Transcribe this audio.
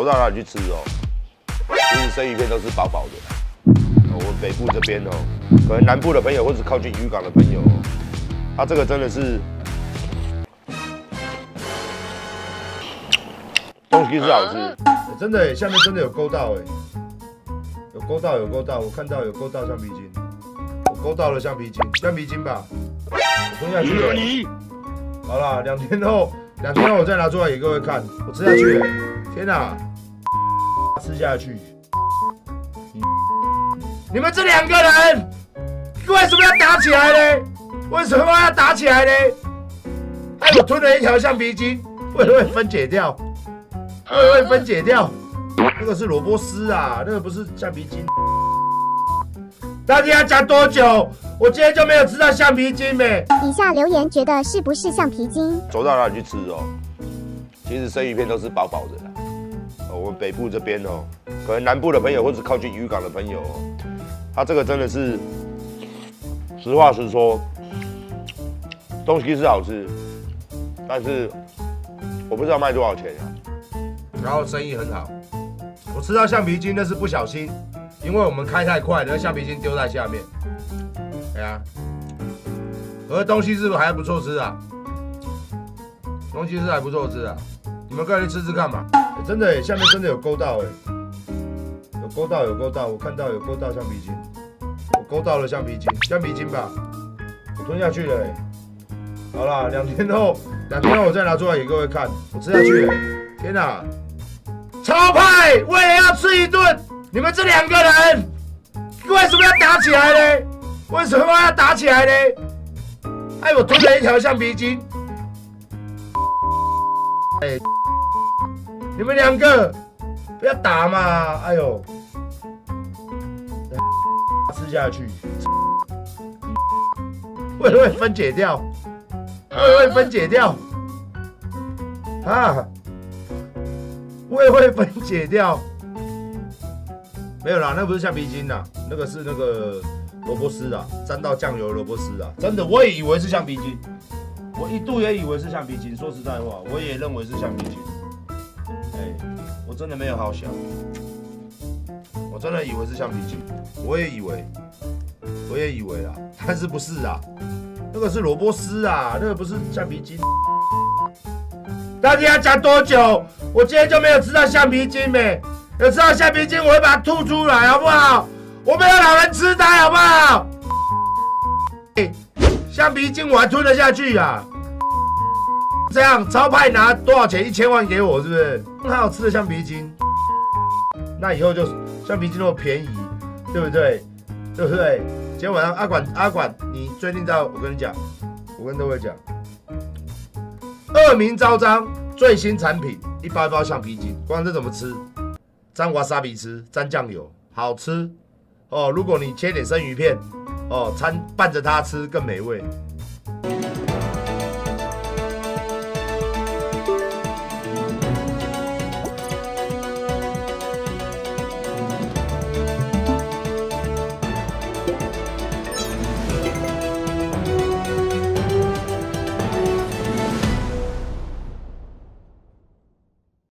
走到哪里去吃哦，其实生鱼片都是饱饱的。我们北部这边哦，可能南部的朋友或是靠近渔港的朋友哦，它这个真的是东西是好吃，真的耶，下面真的有勾到哎，有勾到，我看到有勾到橡皮筋，我勾到了橡皮筋吧，我吞下去了。好啦，2天后我再拿出来给各位看，我吃下去了，天哪，吃下去。你们这2个人为什么要打起来呢？为什么要打起来呢？哎，我吞了一条橡皮筋，会不会分解掉？那个是萝卜丝啊，那个不是橡皮筋。大家讲多久？我今天就没有吃到橡皮筋没？ 以下留言觉得是不是橡皮筋？ 走到哪里去吃哦？其实生鱼片都是饱饱的啦。我们北部这边哦，可能南部的朋友或是靠近渔港的朋友哦，它这个真的是实话实说，东西是好吃，但是我不知道卖多少钱啊。然后生意很好，我吃到橡皮筋那是不小心，因为我们开太快，那橡皮筋丢在下面。哎呀，可东西是还不错吃啊，东西是还不错吃啊，你们可以去吃吃看嘛。真的耶，下面真的有勾到哎，有勾到，我看到有勾到橡皮筋，我勾到了橡皮筋吧，我吞下去了哎。好啦，2天后我再拿出来给各位看，我吃下去了，天哪！超派，我也要吃一顿。你们这2个人为什么要打起来呢？哎，我吞了一条橡皮筋。哎，你们2个不要打嘛！哎呦，吃下去，会不会分解掉？啊？会分解掉？没有啦，那不是橡皮筋啦，那个是那个萝卜丝啊，沾到酱油的萝卜丝啊。真的，我也以为是橡皮筋，我一度也以为是橡皮筋。说实在话，我也认为是橡皮筋。哎，我真的没有好想，我真的以为是橡皮筋，我也以为啦，但是不是啊？那个是萝卜丝啊，那个不是橡皮筋。大家讲多久？我今天就没有吃到橡皮筋没？有吃到橡皮筋，我会把它吐出来，好不好？我没有老人痴呆，好不好？橡皮筋我还吞得下去啊！这样超派拿多少钱？1000万给我是不是？很好吃的橡皮筋，那以后就橡皮筋那么便宜，对不对？今天晚上阿管，你最近我跟各位讲，恶名昭彰最新产品，一包一包橡皮筋，光这怎么吃？沾wasabi吃，沾酱油，好吃哦。如果你切点生鱼片，哦，拌着它吃更美味。